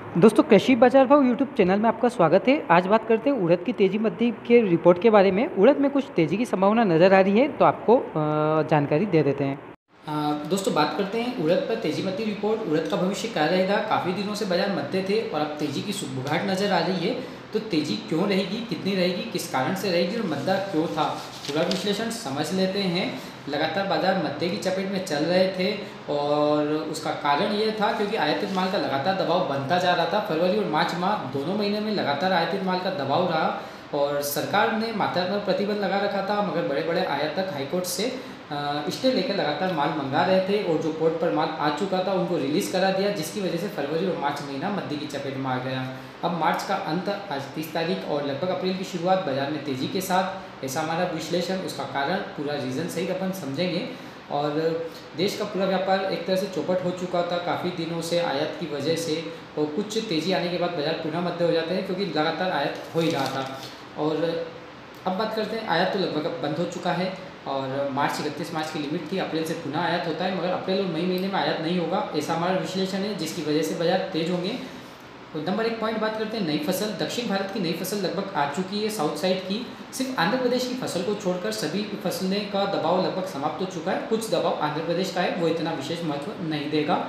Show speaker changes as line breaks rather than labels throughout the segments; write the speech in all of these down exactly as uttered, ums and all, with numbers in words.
दोस्तों कृषि बाजार भाव यूट्यूब चैनल में आपका स्वागत है। आज बात करते हैं उड़द की तेजी मंदी के रिपोर्ट के बारे में। उड़द में कुछ तेजी की संभावना नज़र आ रही है, तो आपको अ, जानकारी दे देते हैं।
अ, दोस्तों बात करते हैं उड़द पर तेजी मती रिपोर्ट। उड़द का भविष्य क्या रहेगा? काफ़ी दिनों से बाजार मध्य थे और अब तेजी की सुगबुगाहट नज़र आ रही है। तो तेजी क्यों रहेगी, कितनी रहेगी, किस कारण से रहेगी और मद्दा क्यों था, पूरा विश्लेषण समझ लेते हैं। लगातार बाजार मद्दे की चपेट में चल रहे थे और उसका कारण ये था क्योंकि आयातित माल का लगातार दबाव बनता जा रहा था। फरवरी और मार्च माह दोनों महीने में लगातार आयातित माल का दबाव रहा और सरकार ने मात्रात्मक प्रतिबंध लगा रखा था, मगर बड़े बड़े आयातक हाईकोर्ट से स्टे लेकर लगातार माल मंगा रहे थे और जो पोर्ट पर माल आ चुका था उनको रिलीज़ करा दिया, जिसकी वजह से फरवरी और मार्च महीना मद्दे की चपेट में आ गया। अब मार्च का अंत आज तीस तारीख और लगभग अप्रैल की शुरुआत बाजार में तेज़ी के साथ, ऐसा हमारा विश्लेषण। उसका कारण पूरा रीज़न सही अपन समझेंगे। और देश का पूरा व्यापार एक तरह से चौपट हो चुका था काफ़ी दिनों से आयात की वजह से, और कुछ तेज़ी आने के बाद बाजार पुनः मध्य हो जाते हैं क्योंकि लगातार आयात हो ही रहा था। और अब बात करते हैं, आयात तो लगभग अब बंद हो चुका है और मार्च इकतीस मार्च की लिमिट थी, अप्रैल से पुनः आयात होता है, मगर अप्रैल और मई महीने में आयात नहीं होगा, ऐसा हमारा विश्लेषण है, जिसकी वजह से बाजार तेज होंगे। तो नंबर एक पॉइंट बात करते हैं नई फसल। दक्षिण भारत की नई फसल लगभग आ चुकी है साउथ साइड की। सिर्फ आंध्र प्रदेश की फसल को छोड़कर सभी फसलें का दबाव लगभग समाप्त हो चुका है। कुछ दबाव आंध्र प्रदेश का है, वो इतना विशेष महत्व नहीं देगा।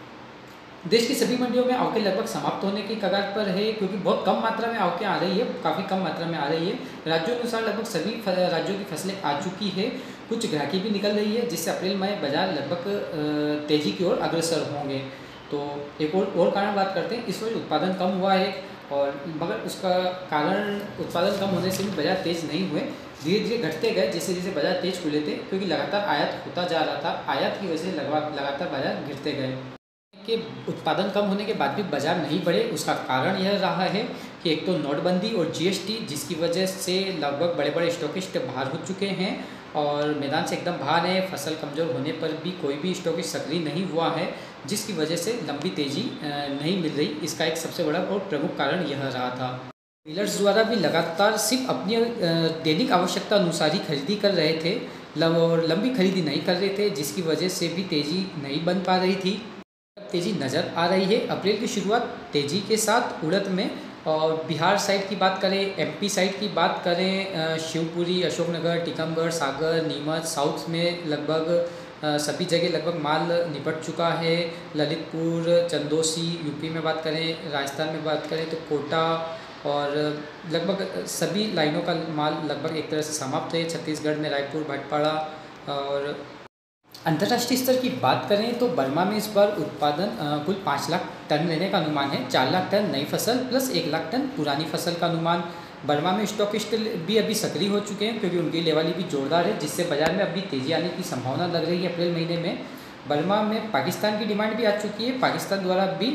देश की सभी मंडियों में आवकें लगभग समाप्त होने की कगार पर है, क्योंकि बहुत कम मात्रा में आवकें आ रही है, काफ़ी कम मात्रा में आ रही है। राज्यों के अनुसार लगभग सभी राज्यों की फसलें आ चुकी है, कुछ ग्राहकी भी निकल रही है, जिससे अप्रैल मई बाजार लगभग तेज़ी की ओर अग्रसर होंगे। तो एक और और कारण बात करते हैं, इस वर्ष उत्पादन कम हुआ है, और मगर उसका कारण उत्पादन कम होने से भी बाजार तेज़ नहीं हुए, धीरे धीरे घटते गए जैसे जैसे बाजार तेज खुले थे, क्योंकि लगातार आयात होता जा रहा था। आयात की वजह से लगातार बाजार गिरते गए। कि उत्पादन कम होने के बाद भी बाजार नहीं बढ़े, उसका कारण यह रहा है कि एक तो नोटबंदी और जीएसटी, जिसकी वजह से लगभग बड़े बड़े स्टॉकिस्ट बाहर हो चुके हैं और मैदान से एकदम बाहर है। फसल कमज़ोर होने पर भी कोई भी स्टॉकिस्ट सक्रिय नहीं हुआ है, जिसकी वजह से लंबी तेज़ी नहीं मिल रही। इसका एक सबसे बड़ा और प्रमुख कारण यह रहा था। डीलर्स द्वारा भी लगातार सिर्फ अपनी दैनिक आवश्यकता अनुसार ही खरीदी कर रहे थे और लंबी खरीदी नहीं कर रहे थे, जिसकी वजह से भी तेज़ी नहीं बन पा रही थी। तेज़ी नज़र आ रही है। अप्रैल की शुरुआत तेज़ी के साथ उड़द में, और बिहार साइड की बात करें, एमपी साइड की बात करें, शिवपुरी, अशोकनगर, टीकमगढ़, सागर, नीमच, साउथ में लगभग सभी जगह लगभग माल निपट चुका है। ललितपुर, चंदौसी, यूपी में बात करें, राजस्थान में बात करें तो कोटा, और लगभग सभी लाइनों का माल लगभग एक तरह से समाप्त है। छत्तीसगढ़ में रायपुर, भटपाड़ा। और अंतर्राष्ट्रीय स्तर की बात करें तो बर्मा में इस बार उत्पादन कुल पाँच लाख टन रहने का अनुमान है। चार लाख टन नई फसल प्लस एक लाख टन पुरानी फसल का अनुमान। बर्मा में स्टॉकिस्ट भी अभी सक्रिय हो चुके हैं, क्योंकि उनकी लेवाली भी जोरदार है, जिससे बाजार में अभी तेज़ी आने की संभावना लग रही है अप्रैल महीने में। बर्मा में पाकिस्तान की डिमांड भी आ चुकी है, पाकिस्तान द्वारा भी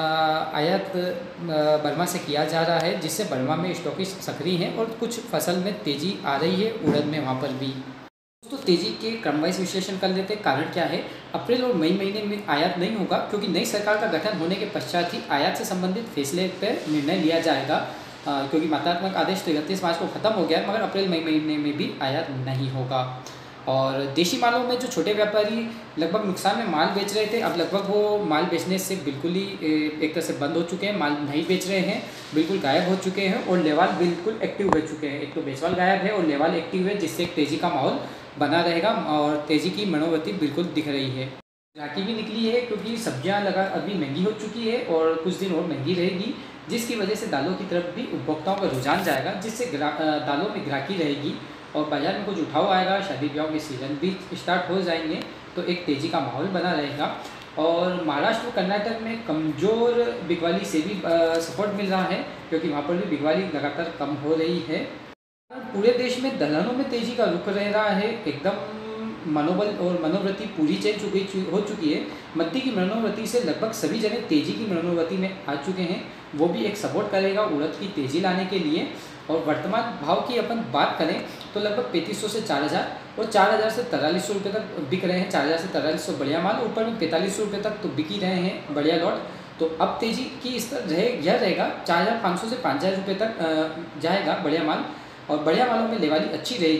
आयात बर्मा से किया जा रहा है, जिससे बर्मा में स्टॉकिस्ट सक्रिय हैं और कुछ फसल में तेज़ी आ रही है, उड़द में वहाँ पर भी। तो तेज़ी के क्रमवाइज विश्लेषण कर लेते हैं। कारण क्या है? अप्रैल और मई महीने में आयात नहीं होगा, क्योंकि नई सरकार का गठन होने के पश्चात ही आयात से संबंधित फैसले पर निर्णय लिया जाएगा, क्योंकि मात्रात्मक आदेश तो इकतीस मार्च को खत्म हो गया है, मगर अप्रैल मई महीने में भी आयात नहीं होगा। और देशी मालों में जो छोटे व्यापारी लगभग नुकसान में माल बेच रहे थे, अब लगभग वो माल बेचने से बिल्कुल ही एक तरह से बंद हो चुके हैं, माल नहीं बेच रहे हैं, बिल्कुल गायब हो चुके हैं, और लेवाल बिल्कुल एक्टिव हो चुके हैं। एक तो बेचवाल गायब है और लेवाल एक्टिव है, जिससे एक तेज़ी का माहौल बना रहेगा और तेज़ी की मनोवृत्ति बिल्कुल दिख रही है। ग्राहकी भी निकली है, क्योंकि सब्जियां लगा अभी महंगी हो चुकी है और कुछ दिन और महंगी रहेगी, जिसकी वजह से दालों की तरफ भी उपभोक्ताओं का रुझान जाएगा, जिससे दालों में ग्राहकी रहेगी और बाजार में कुछ उठाव आएगा। शादी ब्याह के सीजन भी स्टार्ट हो जाएंगे, तो एक तेज़ी का माहौल बना रहेगा। और महाराष्ट्र और कर्नाटक में कमज़ोर बिकवाली से भी सपोर्ट मिल रहा है, क्योंकि वहाँ पर भी बिकवाली लगातार कम हो रही है। पूरे देश में दलहनों में तेज़ी का रुख रह रहा है, एकदम मनोबल और मनोवृत्ति पूरी चेंज हो गई हो चुकी है। मद्दी की मनोवृत्ति से लगभग सभी जगह तेज़ी की मनोवृत्ति में आ चुके हैं, वो भी एक सपोर्ट करेगा उड़द की तेज़ी लाने के लिए। और वर्तमान भाव की अपन बात करें तो लगभग पैंतीस सौ से चार हज़ार और चार हज़ार से तैंतालीस सौ रुपये तक बिक रहे हैं। चार हज़ार से तैंतालीस सौ बढ़िया माल, ऊपर में पैंतालीस सौ रुपये तक तो बिक ही रहे हैं बढ़िया लॉट। तो अब तेज़ी की स्तर रहे यह रहेगा, चार हज़ार पाँच सौ से पाँच हज़ार रुपये तक जाएगा बढ़िया माल, और बढ़िया मालों में लेवाली अच्छी रहेगी।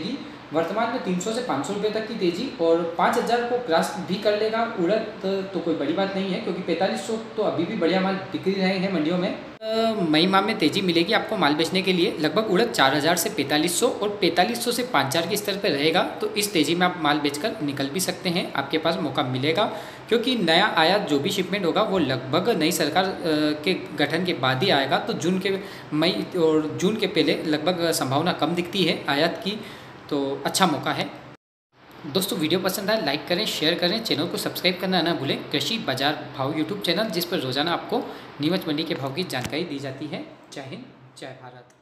वर्तमान में तीन सौ से पाँच सौ रुपये तक की तेज़ी और पाँच हज़ार को क्रॉस भी कर लेगा उड़द तो कोई बड़ी बात नहीं है, क्योंकि पैंतालीस सौ तो अभी भी बढ़िया माल बिक रहे हैं मंडियों में। मई माह में तेज़ी मिलेगी आपको माल बेचने के लिए। लगभग उड़द चार हज़ार से पैंतालीस सौ और पैंतालीस सौ से पाँच हज़ार के स्तर पर रहेगा। तो इस तेज़ी में आप माल बेचकर निकल भी सकते हैं, आपके पास मौका मिलेगा, क्योंकि नया आयात जो भी शिपमेंट होगा वो लगभग नई सरकार के गठन के बाद ही आएगा। तो जून के मई और जून के पहले लगभग संभावना कम दिखती है आयात की, तो अच्छा मौका है। दोस्तों वीडियो पसंद आए लाइक करें, शेयर करें, चैनल को सब्सक्राइब करना ना भूलें। कृषि बाजार भाव यूट्यूब चैनल, जिस पर रोजाना आपको नीमच मंडी के भाव की जानकारी दी जाती है। जय हिंद, जय भारत।